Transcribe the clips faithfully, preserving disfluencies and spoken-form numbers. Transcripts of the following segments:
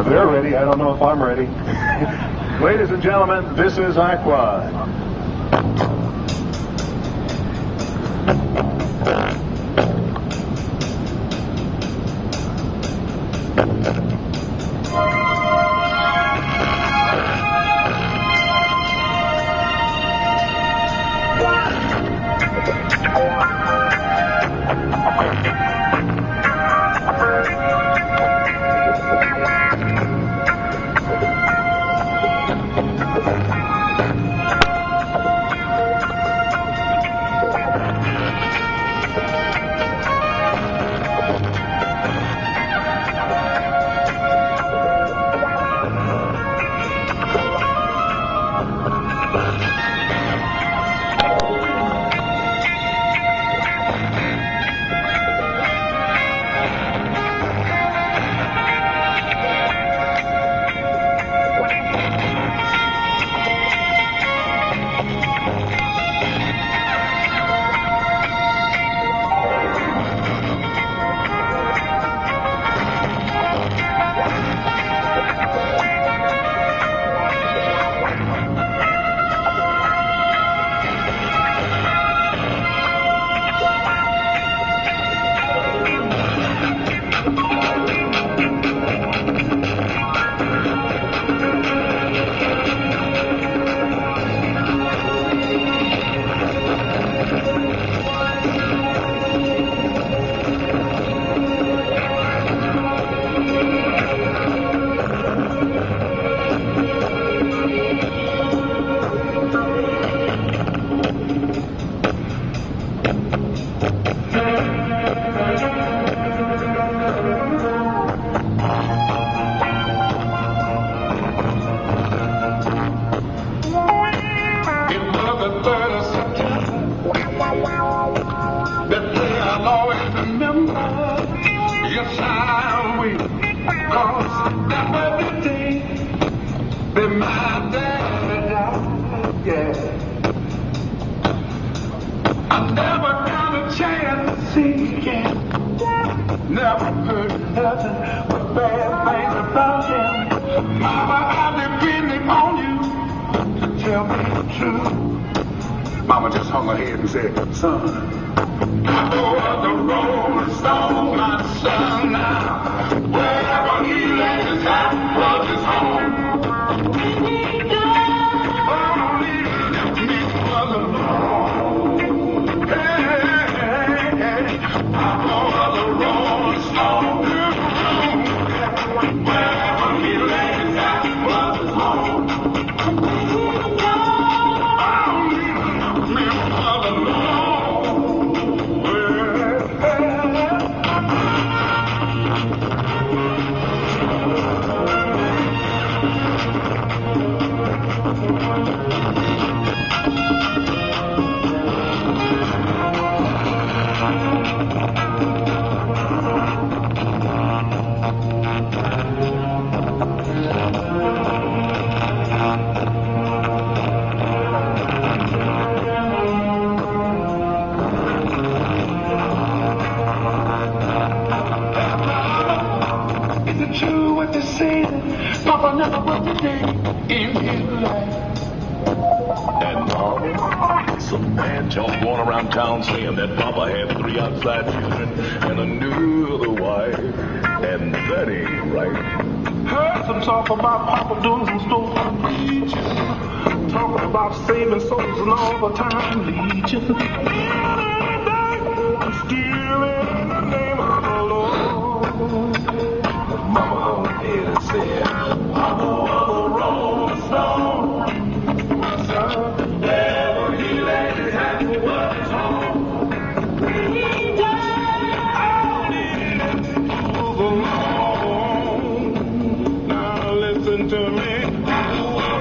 If they're ready, I don't know if I'm ready. Ladies and gentlemen, this is Aqua.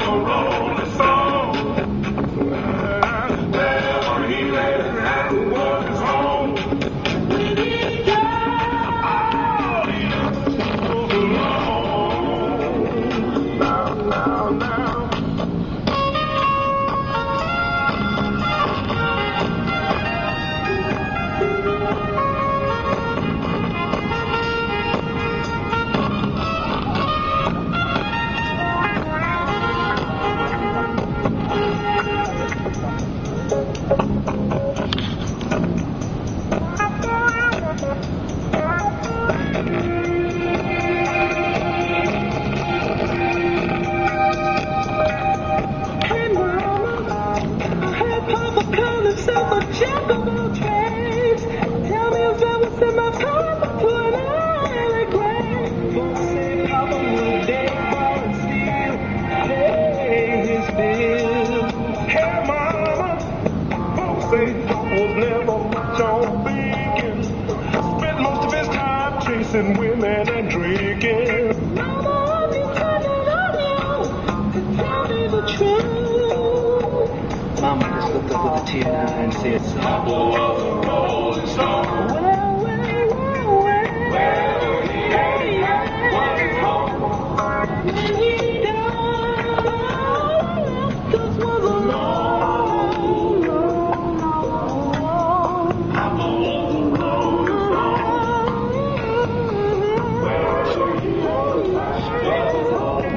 Whoa. Mama just looked up with a tear in her eye and said, "Son was a rolling stone. Well, he ain't what he's home. When he died, this was a long, long, long. Papa was a rolling stone. Well, he was home.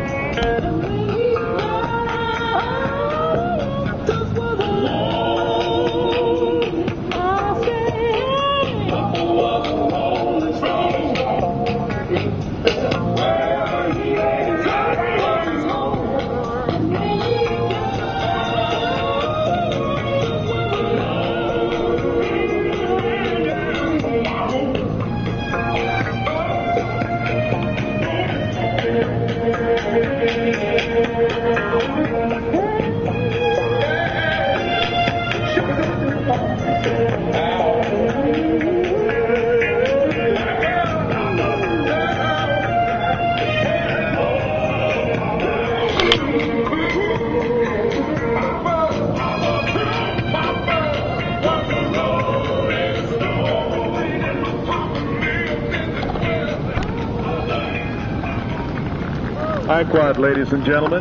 Hi, Quad, ladies and gentlemen.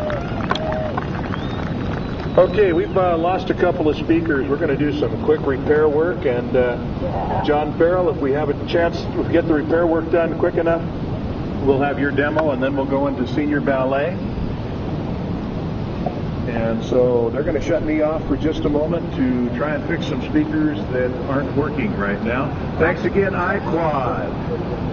Okay, we've uh, lost a couple of speakers. We're going to do some quick repair work, and uh, John Farrell, if we have a chance to get the repair work done quick enough, we'll have your demo, and then we'll go into senior ballet. And so they're going to shut me off for just a moment to try and fix some speakers that aren't working right now. Thanks again, iQuad.